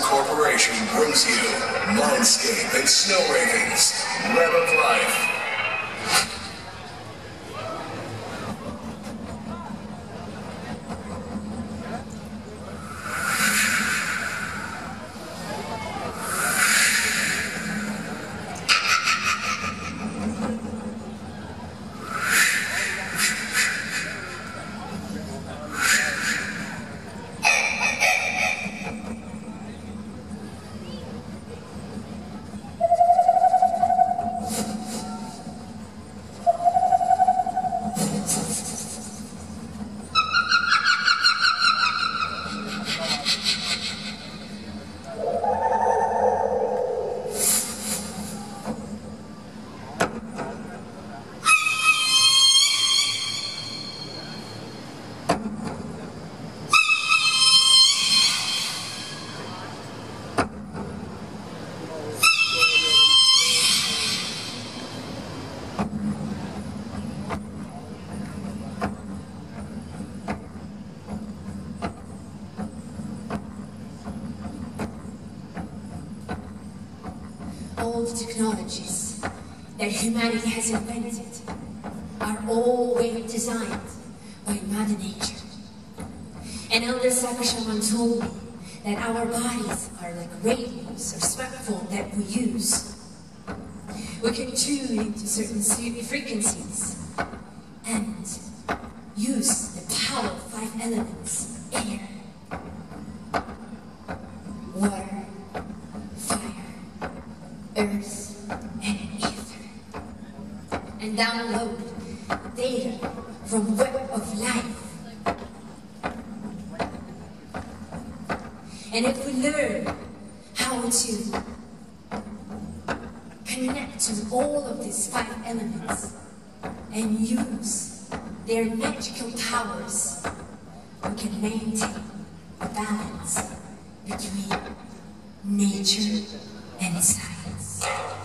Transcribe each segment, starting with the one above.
Corporation brings you Mindscape and Snow Ravens, Web of Life. All the technologies that humanity has invented are all well designed by Mother Nature. And Elder Sakha told me that our bodies are like radios or smartphone that we use. We can tune into certain frequencies and use the power of 5 elements: air, water, fire, earth, and ether, and download data from Web of Life. And if we learn how to connect to all of these 5 elements and use their magical powers, we can maintain a balance between nature and science.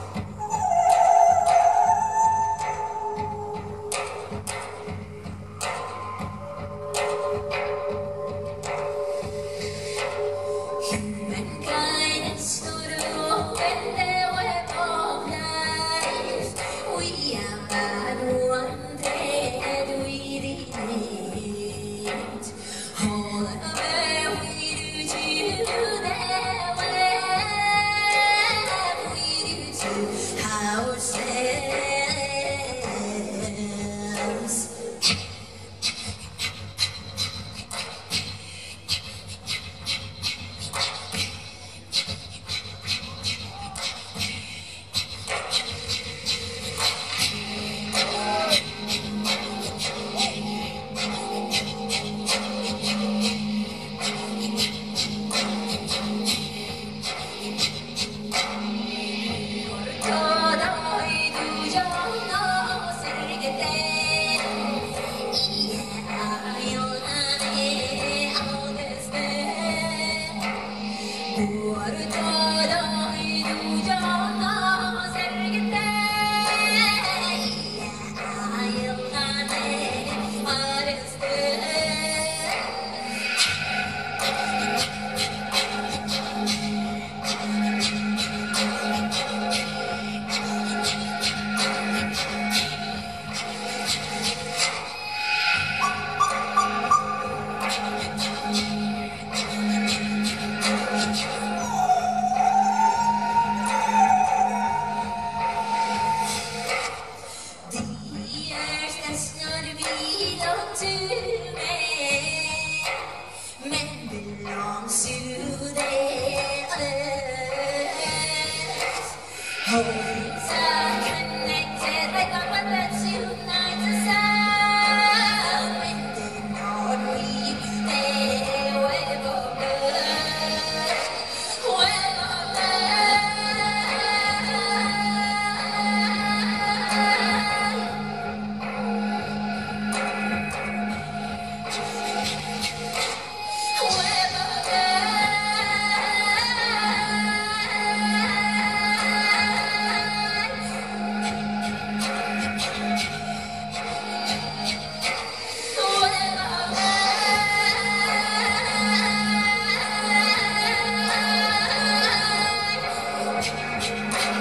Humankind is stood up in the web of life. We are but one thread within it. All of it we do to the web, we do to ourselves.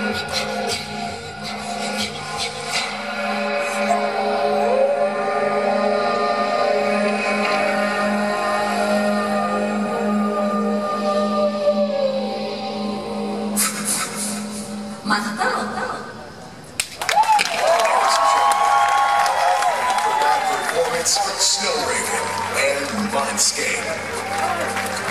Performance, Snow Raven, and Mindscape.